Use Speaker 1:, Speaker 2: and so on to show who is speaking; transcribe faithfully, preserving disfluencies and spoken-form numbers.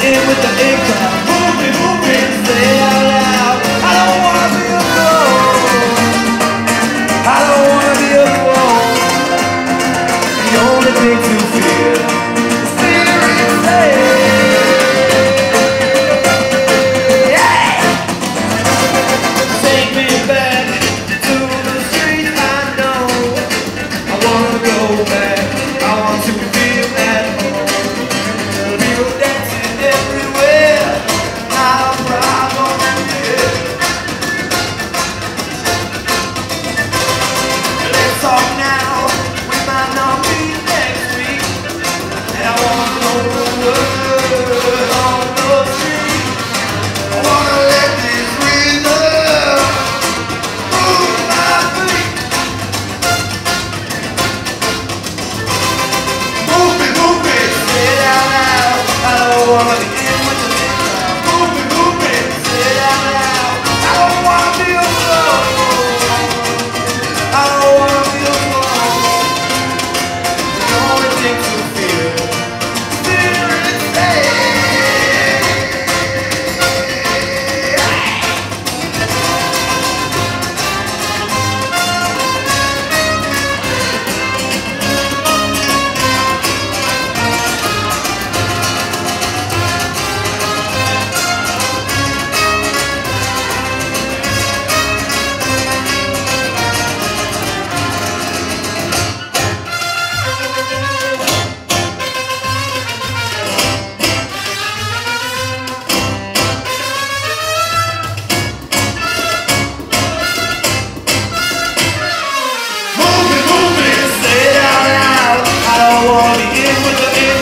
Speaker 1: in with the in crowd. Move me, move me, say it out loud. I don't wanna be alone. I don't wanna be alone. The only thing to fear is fear insane. Yeah! Take me back to the street I know. I wanna go back. I want to feel at home. People dancing everywhere. Not a problem here. Let's talk now. We might not meet next week. And I wanna know the word on the street. I wanna let this rhythm move my feet. Move it, move it, say it out loud. I don't wanna be in with the big crowd. Move it, move it, say it out loud. I don't wanna be alone. I don't wanna be alone. The only thing to fear, fear is pain. Move it, move it, say it out loud. I don't wanna be in with the in